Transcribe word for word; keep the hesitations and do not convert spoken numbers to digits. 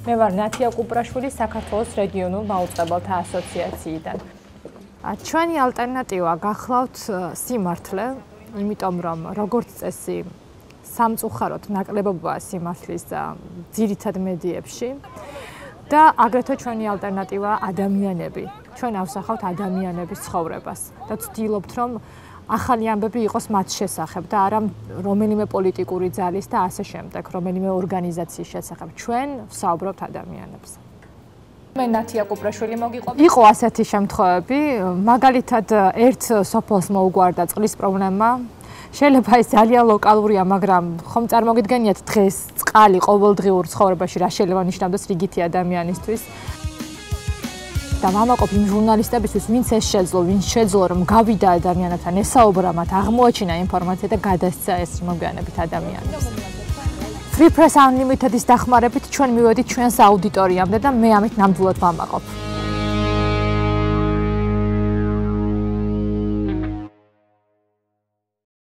მე ვარ ნათია კუპრაშვილი საქართველოს რეგიონულ მაუწყებელთა ასოციაციიდან. ჩვენი ალტერნატივა გახლავთ სიმართლე, იმიტომ რომ როგორც წესი სამწუხაროდ ნაკლებობაა სიმართლის ძირითად მედიებში და აგრეთვე ჩვენი ალტერნატივა ადამიანები. ჩვენ ავსახავთ ადამიანების ცხოვრებას და ვცდილობთ რომ ახალი ამბები იყოს მათ შესახებ და არა რომელიმე პოლიტიკური ძალის და ასე შემდეგ, რომელიმე ორგანიზაციის შესახებ. ჩვენ ვსაუბრობთ ადამიანებზე. მე ნათია კუპრაშვილი მოგიყვება. იყო ასეთი შემთხვევები, მაგალითად ერთ სოფელს მოუგვარდა წყლის პრობლემა. შეიძლება ეს ძალიან ლოკალურია, მაგრამ ხომ წარმოგიდგენიათ დღეს წყალი ყოველდღიურ ცხოვრებაში რა შეიძლება ნიშნავდეს რიგითი ადამიანისთვის. და ვამაყობ იმ ჟურნალისტებისთვის, ვინც ეს შეძლო, ვინც შეძლო რომ გავიდა ადამიანებთან, ესაუბრა მათ, აღმოაჩინა ინფორმაცია და გადასცა ეს მოგვიანებით ადამიანებს. Free Press Unlimited-ის დახმარებით ჩვენ მივედით ჩვენს აუდიტორიამდე და მე ამით ნამდვილად ვამაყობ.